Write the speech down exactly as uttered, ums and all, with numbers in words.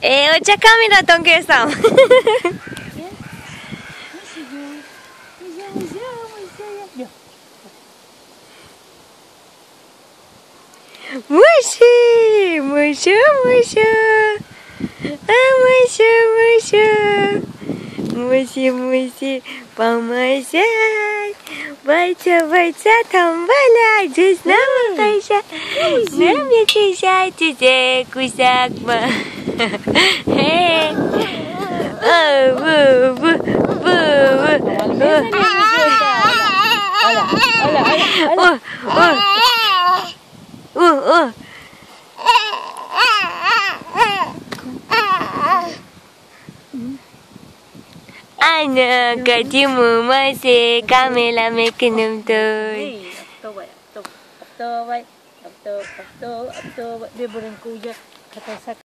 Eh, macam kami datang ke Sam. Musya, musya, musya. Ah, musya, musya. Musya, musya. Pemasan. Baca-baca tambahlah jus nama Kaisha. Nama Kaisha cuci kusak ma. Hei. Oh, bu, bu, bu, bu. Oh, oh. Uh, uh. Anak gajimu masih kami lama kenum tu. Dia berengkuja kata